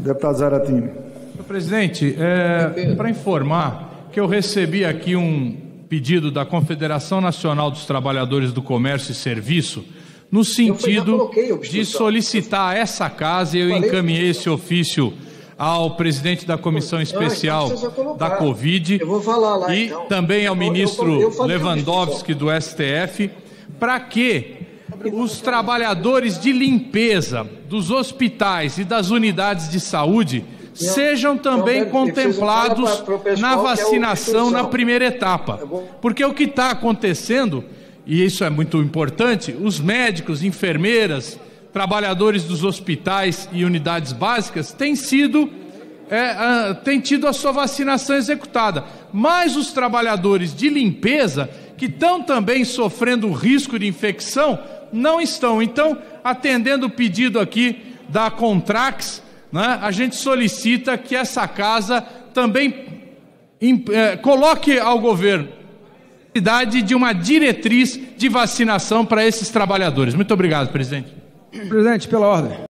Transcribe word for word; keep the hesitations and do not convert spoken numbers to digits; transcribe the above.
Deputado Zaratini. Senhor presidente, é, para informar que eu recebi aqui um pedido da Confederação Nacional dos Trabalhadores do Comércio e Serviço no sentido de solicitar essa casa, e eu encaminhei esse ofício ao presidente da Comissão Especial da Covid e também ao ministro Lewandowski do S T F, para que os trabalhadores de limpeza dos hospitais e das unidades de saúde sejam também contemplados na vacinação na primeira etapa. Porque o que está acontecendo, e isso é muito importante, os médicos, enfermeiras, trabalhadores dos hospitais e unidades básicas têm sido, é, uh, têm tido a sua vacinação executada. Mas os trabalhadores de limpeza, que estão também sofrendo risco de infecção, não estão. Então, atendendo o pedido aqui da Contrax, né, a gente solicita que essa casa também eh, coloque ao governo a necessidade de uma diretriz de vacinação para esses trabalhadores. Muito obrigado, presidente. Presidente, pela ordem.